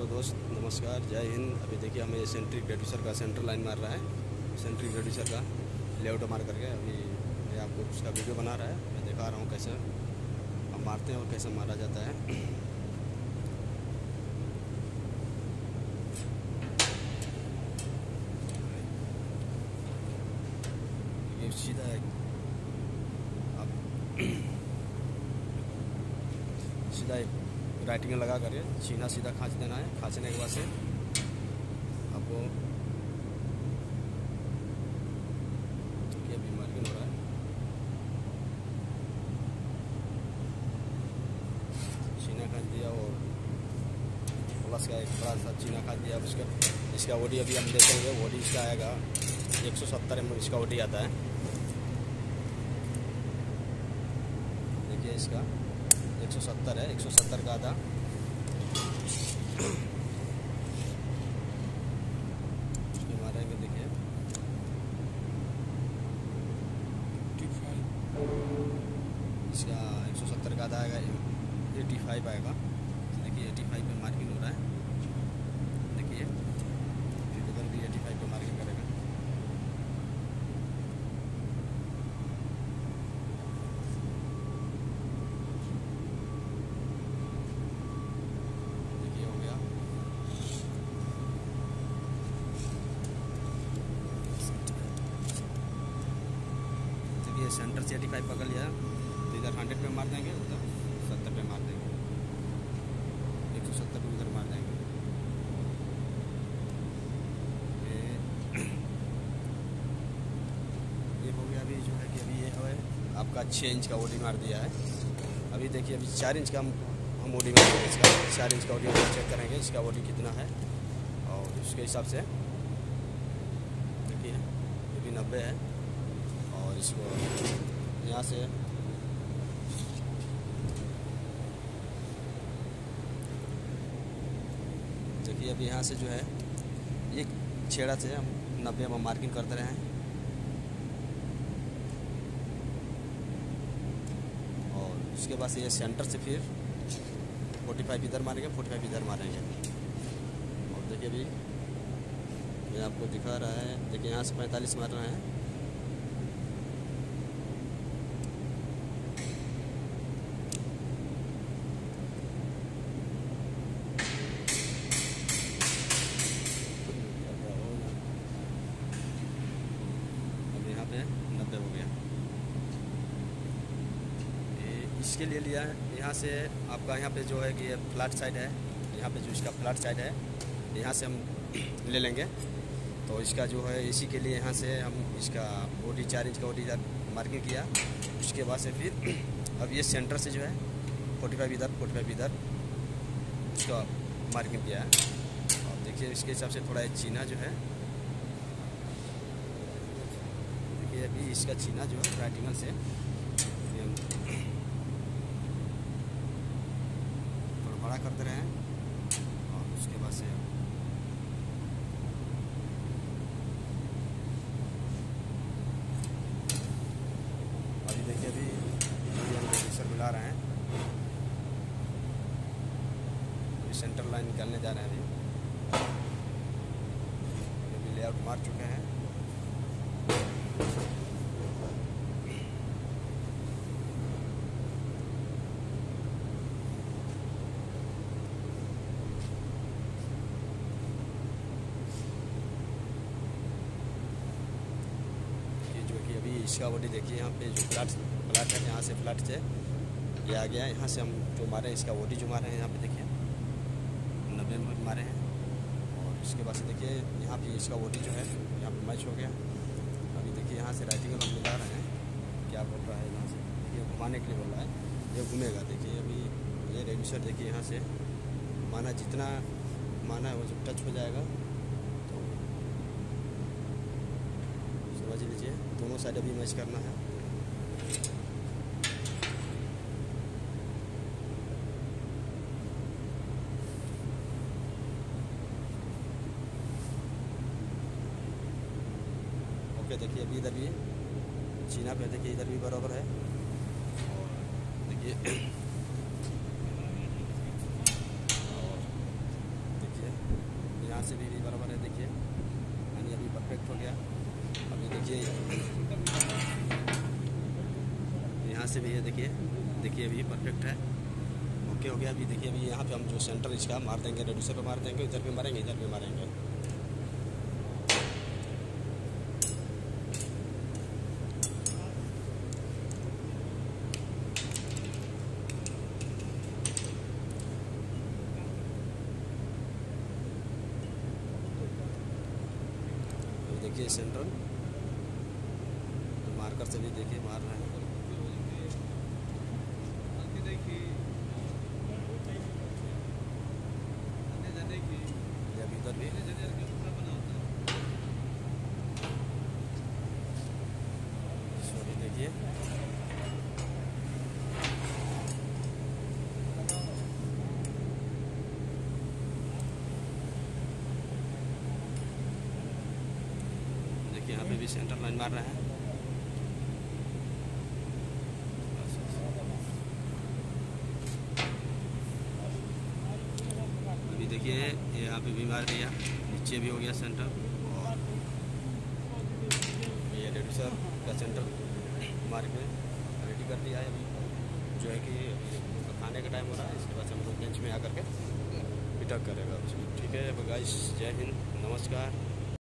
Hello दोस्त, नमस्कार, जय हिंद। अभी देखिए हमें एसेंट्रिक रेड्यूसर का सेंटर लाइन मार रहा है। एसेंट्रिक रेड्यूसर का लेआउट मार करके अभी ये आपको उसका वीडियो बना रहा है। मैं दिखा रहा हूँ कैसे हम मारते हैं और कैसे मारा जाता है। ये सीधा आप सीधा एक राइटिंग लगा करके सीना सीधा खींच देना है। खींचने के बाद से आपको अभी मार्किंग हो रहा है। सीना खींच दिया और प्लस का एक बड़ा सा सीना खींच दिया। उसका इसका ओडी अभी हम देखेंगे। ओडी इसका आएगा 170 mm इसका ओडी आता है। देखिए इसका 170 है, 170 का आधा। उसके मारेंगे देखिए इसका 170 का आधा आएगा, 85 आएगा। तो देखिए 85 पे मार्किंग हो रहा है। देखिए फिर इधर भी 85 पे मार्किंग करेगा। ये सेंटर से 85 पकड़ लिया तो इधर 100 पे मार देंगे, उधर 70 पे मार देंगे, 170 पे उधर मार देंगे। ये हो गया। अभी जो है कि अभी ये है आपका 6 इंच का ओडी मार दिया है। अभी देखिए अभी 4 इंच का हम ओडी मार देंगे। इसका 4 इंच का ओडी चेक करेंगे इसका ओडी कितना है और उसके हिसाब से देखिए ये भी 90 है। और इसको यहाँ से देखिए अभी यहाँ से जो है एक छेड़ा से हम 90 में मार्किंग करते रहे हैं। और उसके बाद से ये सेंटर से फिर 45 इधर मारेंगे, 45 इधर मारेंगे। और देखिए अभी मैं आपको दिखा रहा है। देखिए यहाँ से 45 मारना है। यहाँ पे 90 हो गया। इसके लिए लिया है यहाँ से आपका यहाँ पे जो है कि ये फ्लैट साइड है। यहाँ पे जो इसका फ्लैट साइड है यहाँ से हम ले लेंगे। तो इसका जो है इसी के लिए यहाँ से हम इसका ओडी 4 इंच का ओडी इधर मार्किंग किया। उसके बाद से फिर अब ये सेंटर से जो है 45 इधर 45 इधर उसका मार्किंग किया है। और देखिए इसके हिसाब से थोड़ा चीना जो है अभी इसका चीना जो है राइट एंगल से थोड़ा बड़ा करते रहे हैं। और उसके बाद से अभी देखिए अभी हम रेड्यूसर मिला रहे हैं। अभी सेंटर लाइन निकालने जा रहे हैं। अभी लेआउट मार चुके हैं। अभी इसका बॉडी देखिए यहाँ पे जो फ्लैट है, यहाँ से फ्लैट से ये आ गया। यहाँ से हम जो मारे हैं इसका बॉडी जो मारे हैं यहाँ पे देखिए 90 में मारे हैं। और उसके बाद से देखिए यहाँ पे इसका बॉडी जो है यहाँ पे मैच हो गया। अभी देखिए यहाँ से राइटिंग हम मिला रहे हैं। क्या बोल रहा है यहाँ से देखिए घुमाने के लिए बोल रहा है, ये घूमेगा। देखिए अभी ये रेड्यूसर देखिए यहाँ से माना जितना माना है वो जब टच हो जाएगा तो समझ लीजिए दोनों साइड अभी मैच करना है। ओके देखिए अभी इधर भी चीना पे देखिए इधर भी बराबर है। और देखिए यहाँ से भी बराबर है। देखिए यानी अभी परफेक्ट हो गया। अभी देखिए यहाँ से भी है, देखिए देखिए अभी परफेक्ट है, ओके हो गया। अभी देखिए अभी यहाँ पे हम जो सेंटर इसका मार देंगे, रेड्यूसर पे मार देंगे, इधर पे मारेंगे, इधर पे मारेंगे। देखिए सेंट्रल मार्कर से भी देखिए मार रहा है। अभी इधर भी सॉरी देखिए यहाँ पे भी सेंटर लाइन मार रहा है। अभी देखिए यहाँ पे भी मार दिया, नीचे भी हो गया सेंटर, और ये रेड्यूसर का सेंटर मार के रेडी कर दिया है। अभी जो है कि खाने का टाइम हो रहा है, इसके बाद हम लोग बेंच में आकर के पिटअप करेगा उसमें। ठीक है गाइस, जय हिंद, नमस्कार।